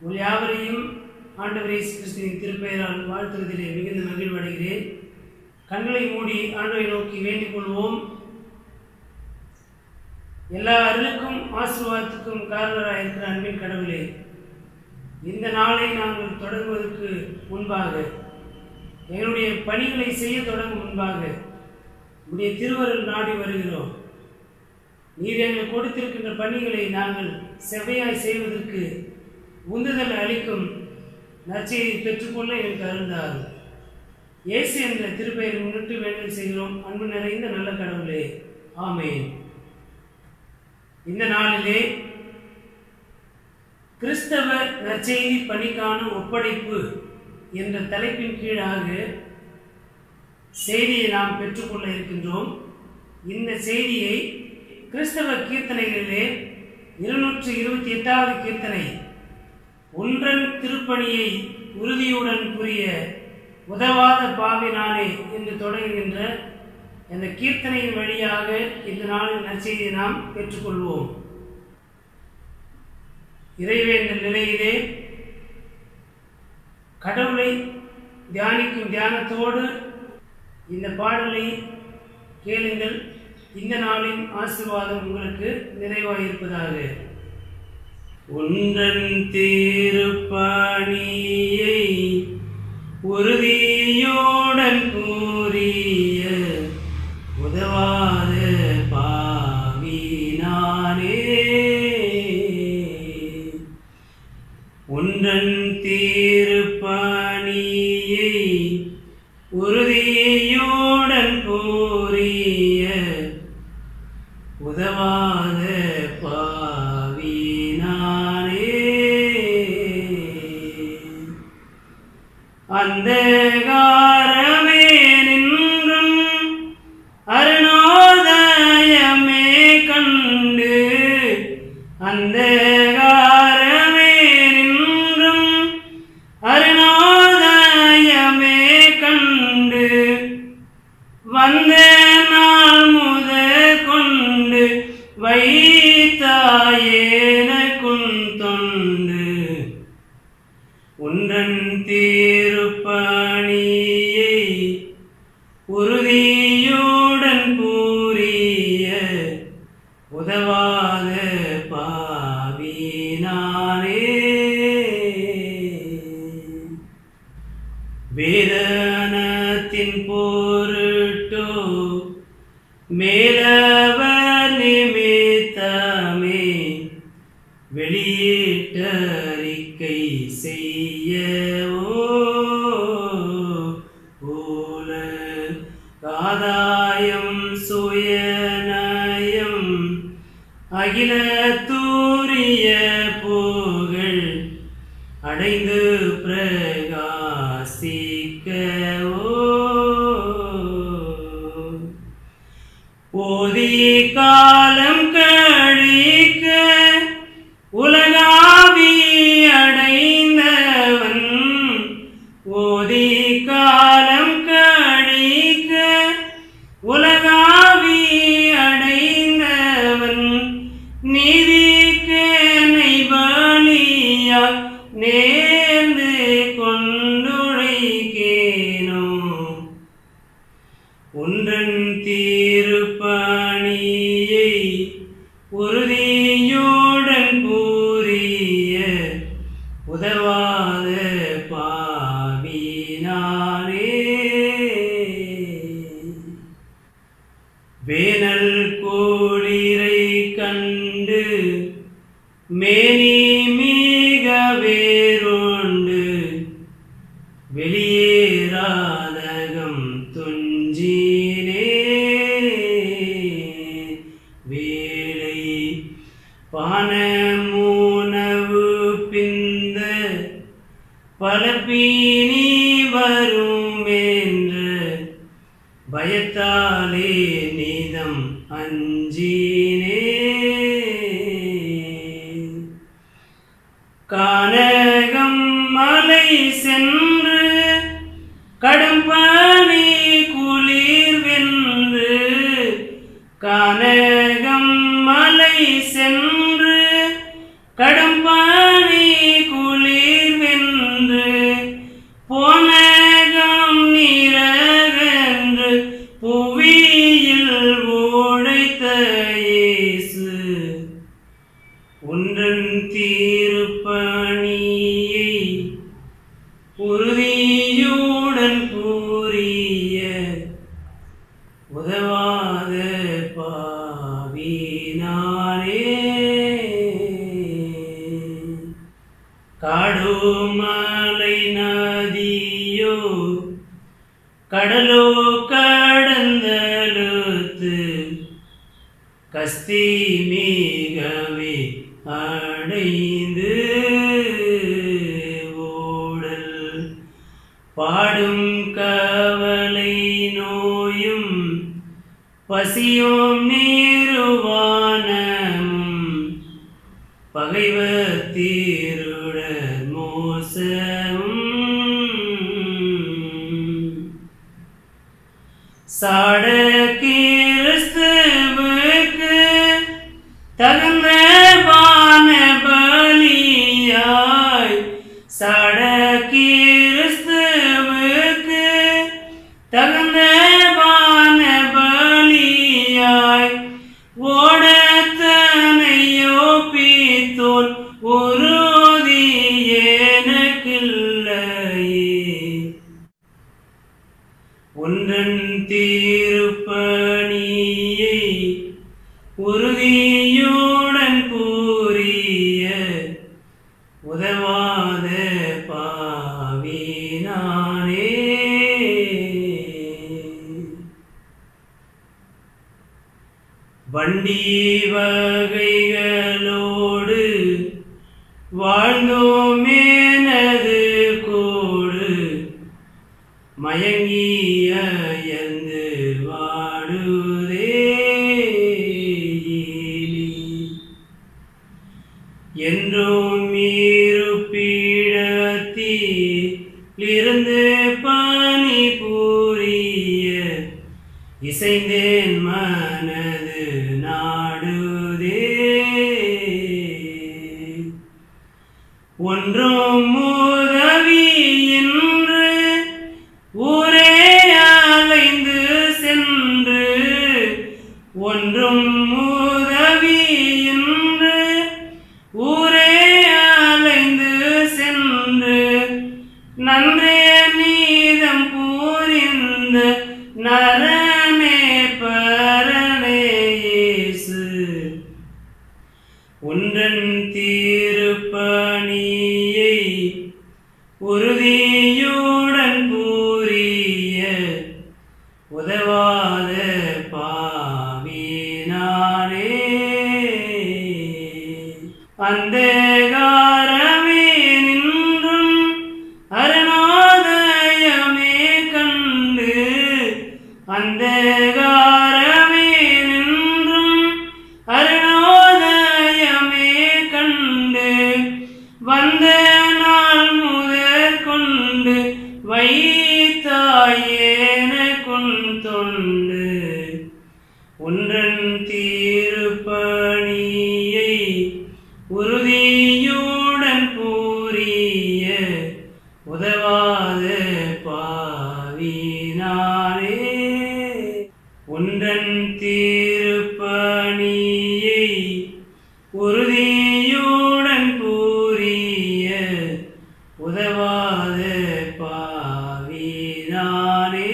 உங்கள் யாவரையும் ஆண்டவர் இயேசு கிறிஸ்துவின் திருப்பெயரால் வாழ்த்துவதிலே மிகுந்த மகிழ்வடைகிறேன். கண்களை மூடி ஆண்டவரை நோக்கி வேண்டிக் கொள்வோம். எல்லா அருளுக்கும் ஆசீர்வாதத்துக்கும் காரணராக இருக்கிற அன்பின் கடவுளே, இந்த நாளை நாங்கள் தொடங்குவதற்கு முன்பாக, எங்களுடைய பணிகளை செய்ய தொடங்கும் முன்பாக உடைய திருவருள் நாடி வருகிறோம். நீர் எங்களுக்கு கொடுத்திருக்கின்ற பணிகளை நாங்கள் செவ்வையாய் செய்வதற்கு உந்துதல் அளிக்கும் நற்செய்தியை பெற்றுக்கொள்ள எங்களுக்கு அருந்தாரும். இயேசு என்ற திருப்பெயரை முன்னிட்டு வேண்டல் செய்கிறோம். அன்பு நிறைந்த நல்ல கடவுளே, ஆமென். இந்த நாளிலே கிறிஸ்தவ நற்செய்தி பணிக்கான ஒப்படைப்பு என்ற தலைப்பின் கீழாக செய்தியை நாம் பெற்றுக்கொள்ள இருக்கின்றோம். இந்த செய்தியை கிறிஸ்தவ கீர்த்தனைகளிலே 228வது கீர்த்தனை, ஒன்றன் திருப்பணியை உறுதியுடன் புரிய உதவாத பாவினானே என்று தொடங்குகின்ற இந்த கீர்த்தனையின் வழியாக இந்த நாளின் நற்செய்தியை நாம் பெற்றுக்கொள்வோம். இறைவேண்டல் நிலையிலே கடவுளை தியானிக்கும் தியானத்தோடு இந்த பாடலை கேளுங்கள். இந்த நாளின் ஆசீர்வாதம் உங்களுக்கு நிறைவாயிருப்பதாக. ஒன்றன் திருப்பணியை உறுதியோடன் கூறிய உதவாத பாவினானே, ஒன்றன் திருப்பணியை உறுதியோடன் கூறிய உதவாத பாவினானே, அந்தகாரமே நின்றும் அருணோதயமே கண்டு, அந்தகாரமே நின்றும் அருணோதயமே கண்டு, வந்த நாள் முதற் கொண்டு வைத்தாயேனக்குன் தொண்டு, ஒன்றன் திருப்பணியை உறுதியுடன் பூரிய உதவாத பாவினானே, வேதனத்தின் பொருட்டோ மேலவர் நிமித்தமே வெளியீட்டறிக்கை செய்யவோ போல ஆதாயம் சுயநயம் அகில தூரிய புகழ் அடைந்து பிரகாசிக்கவோ போதி காலம் கழிக்க உலகாவி அடைந்தவன், ஓதி காலம் கழிக்க உலகாவி அடைந்தவன், நீதிக்கு நைபலியா நேர்ந்து கொண்டுழைக்கேனோ, ஒன்றன் திருப்பணியை உறுதியுடன் கூறிய உதவாத பாவினானே, வேனல் குளிரை கண்டு மேனி மிக வேரோண்டு, வெளியேறாதகம் துஞ்சினே, வேலை பானமுனவு பிந்த பலப்பீனி வரும் என்ற பயத்தாலே நீதம் அஞ்சினே, கானகம் மலை சென்று கடும்பனி குளிர் வென்று, கானகம் மலை சென்று கடும்பனி குளிர் காடோ மலை நதியோ கடலோ கடந்தலுத்து கஸ்தி மிகவே அடைந்து ஓடல் பாடும் கவலை நோயும் பசியும் நிர்வாணமும் பகைவர் தீருடர் மோசமும் சாட கிறிஸ்துவுக்கு தகுந்த வான பலியாய் சாட கிறிஸ்துவுக்கு தகுந்த வான பலியாய் ஓடத்தனையோ பீத்தோன் உறுதி எனக்கில்லையே ஒன்றன் திருப்பணியை உறுதியுடன் கூறிய உதவாத பாவினானே வண்டி வகைகளோடு வாழ்ந்தோமேனது கூடு மயங்கியந்து வாடுதே என்றும் இருப்பிடத்திலிருந்து பணி புரிய இசைந்தேன் மனது நாடுதே ஒன்றும் உதவி என்று ஊரே அலைந்து சென்று ஒன்றும் உதவி என்று ஊரே அலைந்து சென்று நன்றே நீதம் புரிந்த நரமே பரனே இயேசு ஒன்றன் திருப்பணியை உறுதியுடன் கூறிய உதவாத பாவினானே அந்தகாரமே நின்றும் அருணோதயமே கண்டு அந்தகாரமே நின்றும் அருணோதயமே கண்டு வந்த நாள் முதற் கொண்டு வைத்தாயேன கொண்டொண்டு ஒன்றன் திருப்பணியை உறுதியுடன் கூறிய உதவாத பாவினானே ஒன்றன் திருப்பணியை உறுதியுடன் கூறிய உதவாத பாவினானே.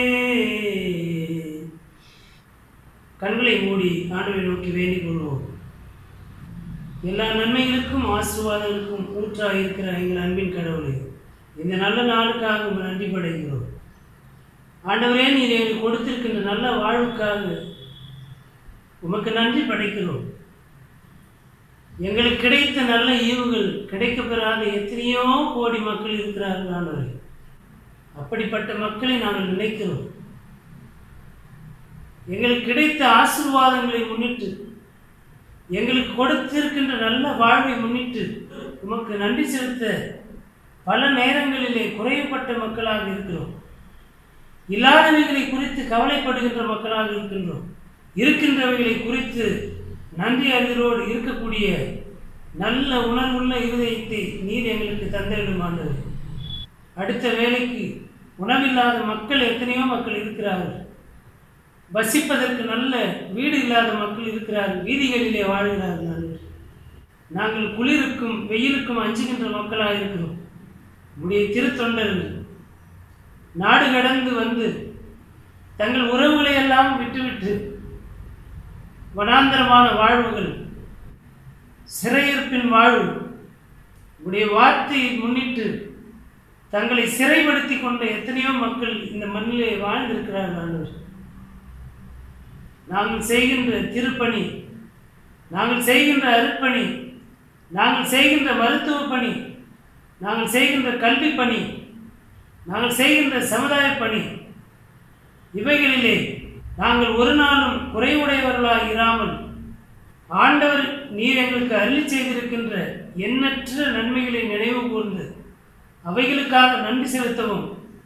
கண்களை மூடி ஆண்டவரை நோக்கி வேண்டிக் கொள்வோம். எல்லா நன்மைகளுக்கும் ஆசீர்வாதங்களுக்கும் ஊற்றாக இருக்கிற எங்கள் அன்பின் கடவுளே, இந்த நல்ல நாளுக்காக உங்கள் நன்றி படைக்கிறோம். ஆண்டவரே, நீர் எங்களுக்கு கொடுத்திருக்கின்ற நல்ல வாழ்வுக்காக உமக்கு நன்றி படைக்கிறோம். எங்களுக்கு கிடைத்த நல்ல ஈவுகள் கிடைக்கப்பெறாத எத்தனையோ கோடி மக்கள் இருக்கிறார்கள் ஆண்டவரே. அப்படிப்பட்ட மக்களை நாங்கள் நினைக்கிறோம். எங்களுக்கு கிடைத்த ஆசீர்வாதங்களை முன்னிட்டு, எங்களுக்கு கொடுத்திருக்கின்ற நல்ல வாழ்வை முன்னிட்டு உமக்கு நன்றி செலுத்த பல நேரங்களிலே குறைவுபட்ட மக்களாக இருக்கிறோம். இல்லாதவைகளை குறித்து கவலைப்படுகின்ற மக்களாக இருக்கின்றோம். இருக்கின்றவைகளை குறித்து நன்றி அறிதலோடு இருக்கக்கூடிய நல்ல உணர்வுள்ள இருதயத்தை நீர் எங்களுக்கு தந்திடும் ஆண்டவரே. அடுத்த வேலைக்கு உணவில்லாத மக்கள் எத்தனையோ மக்கள் இருக்கிறார்கள். வசிப்பதற்கு நல்ல வீடு இல்லாத மக்கள் இருக்கிறார்கள். வீதிகளிலே வாழ்கிறார்கள். நாங்கள் குளிருக்கும் வெயிலுக்கும் அஞ்சுகின்ற மக்களாக இருக்கிறோம். நம்முடைய திருத்தொண்டர்கள் நாடு கடந்து வந்து தங்கள் உறவுகளை எல்லாம் விட்டுவிட்டு வனாந்தரமான வாழ்வுகள், சிறையிருப்பின் வாழ்வு, உங்களுடைய வார்த்தையை முன்னிட்டு தங்களை சிறைப்படுத்தி கொண்ட எத்தனையோ மக்கள் இந்த மண்ணிலே வாழ்ந்திருக்கிறார்கள் ஆண்டவர். நாங்கள் செய்கின்ற திருப்பணி, நாங்கள் செய்கின்ற அருட்பணி, நாங்கள் செய்கின்ற மருத்துவ பணி, நாங்கள் செய்கின்ற கல்வி பணி, நாங்கள் செய்கின்ற சமுதாய பணி, இவைகளிலே நாங்கள் ஒரு நாளும் குறைவுடையவர்களாக இராமல் ஆண்டவர் நீர் எங்களுக்கு அருளி செய்திருக்கின்ற எண்ணற்ற நன்மைகளை நினைவு கூர்ந்து அவைகளுக்காக நன்றி செலுத்தவும்,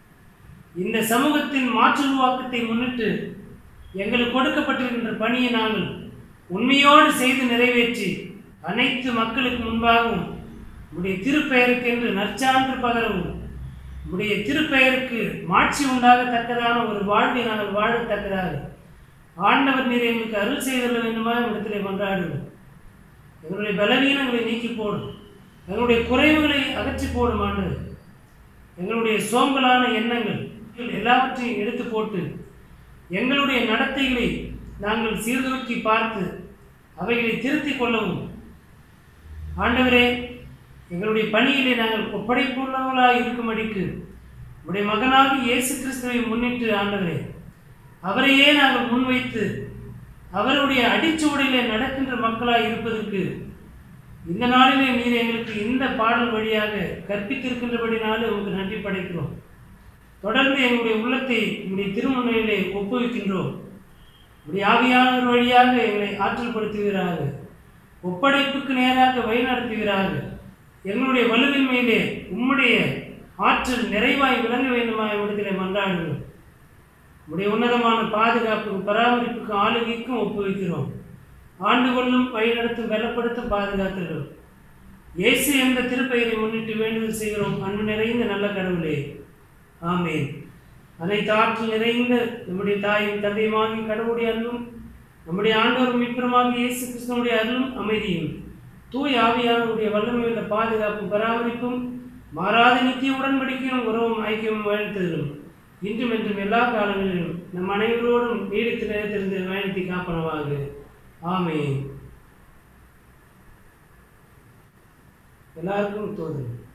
இந்த சமூகத்தின் மாற்று உருவாக்கத்தை முன்னிட்டு எங்களுக்கு கொடுக்கப்பட்டிருக்கின்ற பணியை நாங்கள் உண்மையோடு செய்து நிறைவேற்றி அனைத்து மக்களுக்கு முன்பாகவும் உடைய திருப்பெயருக்கு என்று நற்சான்று பகரவும், உடைய திருப்பெயருக்கு மாட்சி உண்டாகத்தக்கதான ஒரு வாழ்வை நாங்கள் வாழத்தக்கதாக ஆண்டவர் நீர் எங்களுக்கு அருள் செய்துள்ள வேண்டுமா இடத்திலே கொண்டாடுவோம். எங்களுடைய பலவீனங்களை நீக்கி போடும், எங்களுடைய குறைவுகளை அகற்றி போடும் ஆண்டவர். எங்களுடைய சோம்பலான எண்ணங்கள் எல்லாவற்றையும் எடுத்து போட்டு எங்களுடைய நடத்தைகளை நாங்கள் சீர்தூக்கி பார்த்து அவைகளை திருத்திக் கொள்ளவும் ஆண்டவரே, எங்களுடைய பணியிலே நாங்கள் ஒப்படைப்புள்ளவர்களாக இருக்கும்படிக்கு உடைய மகனாக இயேசு கிறிஸ்துவை முன்னிட்டு ஆண்டவரே, அவரையே நாங்கள் முன்வைத்து அவருடைய அடிச்சுவடியிலே நடக்கின்ற மக்களாக இருப்பதற்கு இந்த நாளிலே நீர் எங்களுக்கு இந்த பாடல் வழியாக கற்பித்திருக்கின்றபடினாலே உங்களுக்கு நன்றி படைக்கிறோம். தொடர்ந்து எங்களுடைய உள்ளத்தை உங்களுடைய திருமுன்னிலே ஒப்புவிக்கின்றோம். உடைய ஆவியானவர் வழியாக எங்களை ஆற்றல் படுத்துகிறாக, ஒப்படைப்புக்கு நேராக வழிநடத்துகிறாக. எங்களுடைய வலுவின்மையிலே உம்முடைய ஆற்றல் நிறைவாய் விளங்க வேண்டுமா இடத்திலே மன்றாடுகிறோம். உடைய உன்னதமான பாதுகாப்புக்கும் பராமரிப்புக்கும் ஆளுகைக்கும் ஒப்புவிக்கிறோம். ஆண்டு கொள்ளும் வழிநடத்தும் பலப்படுத்தும் பாதுகாத்துகிறோம். இயேசு என்ற திருப்பெயரை முன்னிட்டு வேண்டுதல் செய்கிறோம். அன்பு நிறைந்த நல்ல கடவுளே, ஆமேன். அனைத்து ஆற்றல் நிறைந்த நம்முடைய தாயும் தந்தையுமாகி கடவுளுடைய அருளும், நம்முடைய ஆண்டவரும் மீட்பருமாகிய இயேசு கிறிஸ்துவினுடைய அருளும் அமைதியும் தூய் ஆவியானவருடைய வல்லமை உள்ள பாதுகாப்பும் பராமரிப்பும் மாறாத நித்திய உடன்படிக்கையும் உறவும் ஐக்கியமும் வாழ்த்துகிறோம். இன்றும் என்றும் எல்லா காலங்களிலும் நம் அனைவரோடும் நீடித்து நிலைத்திருந்து வழிநடத்தி காப்பனவாக. ஆமென். எல்லாருக்கும் தோதும்.